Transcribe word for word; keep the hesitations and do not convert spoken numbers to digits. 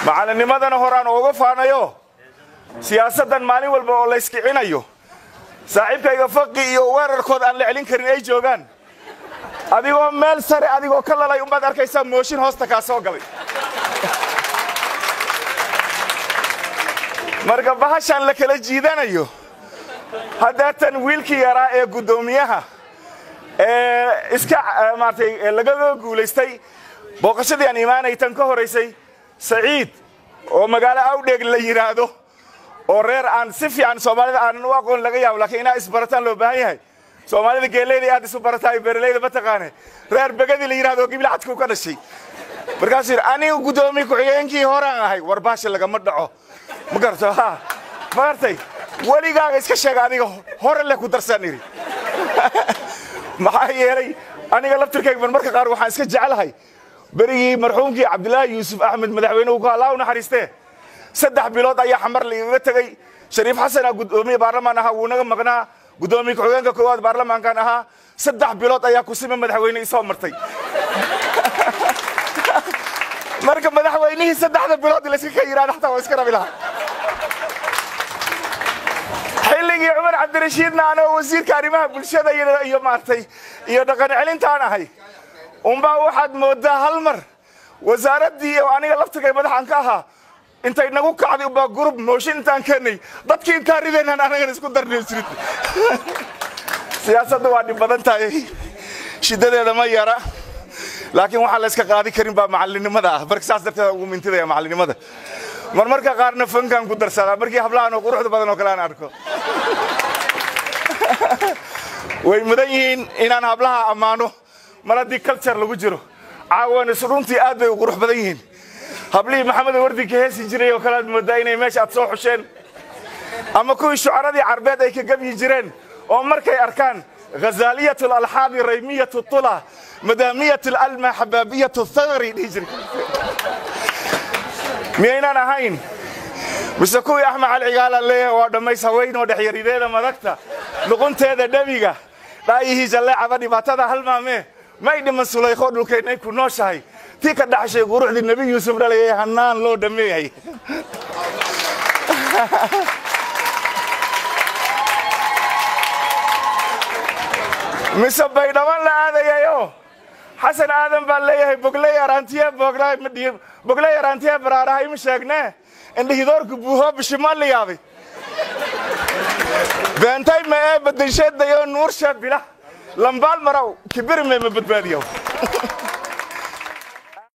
macallinimadana horaan uga faanayo siyaasadan maalin walba oo la iskicinayo saaxiibkayga faqi iyo weerarkood aan la celin karin ay joogaan adigoo meel sare adigoo ka lalay umad arkaysa mooshin hoosta ka soo galay marka bahashan la kala jiidanayo hadatan wiilkii yaraa ee gudoomiyaha ee iska maartay laga guuleystay booqashadii aan iimaanay tan ka horeysay Saciid oo magaalo Awdheeg la yiraahdo oo reer aan si fiican Soomaalida aan u aqoon laga yaabo laakiin ina isbarataan loo baahan yahay Soomaalida geeleedii aad isu baratay beeraleyda ma taqaanay reer bagadi la yiraahdo gibil cadku ka dhashay markaas anigu gudoomiye ku xigeenkii horaan ahay warbaasha laga ma dhaco ma garto ha maartay waligaaga iska sheeg adiga hore le ku darsan iri maxaa yeelay aniga laftirkayga marka qaar waxaan iska jecelahay بريء مرحومك عبد الله يوسف أحمد مدحوينه وقال لا ونحرسته سدح بلاد أي حمر لي وتجي شريف حسن قدومي برلمانها ونجم مغنا قدومي كوينك كواد برلمان كانها سدح بلاد أي كوسيم مدحوينه يسوى مرتي مركب مدحوينه سدح بلاد اللي سكيران حتى واسكر بلها حلقي عمر عبد الرشيد أنا وزير كريمة بالشدة يوم مرتي يدقن علين تانا هاي ومبا واحد مودا هالمر وزارتي وأنا لفتك مدحان كاها أنت إنك قاعد وبا جروب موشين تانكني ضدكين كاريدين أنا أنا نسكت درني سريت سياسة دوادي بدن تاعي شدة هذا ما يرى لكن وحلا إسكا قاعد كريم با معلني ماذا بركساس درته ومن تدا يا معلني ماذا مر مركا قارن فن كان قدر سلا مركي حبلان وقروح بدن وكلان أركو ويمدين إن أنا حبلها أمانو مرادي كلتشر لو جيرو عاون سرونتي aad bay u qurux badan yihiin habli maxamed wardi ka heesi jiray oo kala madaynay meesha aad soo xusheen ama kuwii shucaradii carbeed ay ka gabi jireen oo markay arkaan ghazaliyatul alhad raymiyatu tula madamiyatul alma hababiyatu thagri dhijri miyaynan ahayn mise kuwii axmed cali cigaala leeyahay waa dhamaysa weyn oo dhaxyarideeda madagta luqunteeda dhabiga dhaayihii jallaaca dhibaatada halmaamee ما يدم السليخ خدوا كي نكون ناشاي تيك الدعشة يقولوا عند النبي يوسف رالي هنان لو دمي مسبي دمان لا هذا يا يو حسن آدم بالله بقولي أرانتيا بقولي مدير بقولي أرانتيا برارة هاي مشاكنا إن هيدور كبوها بشمال لي هذي بنتي ما بدي شد يو نور شد بلا لمبال مراو كبير من بدباديو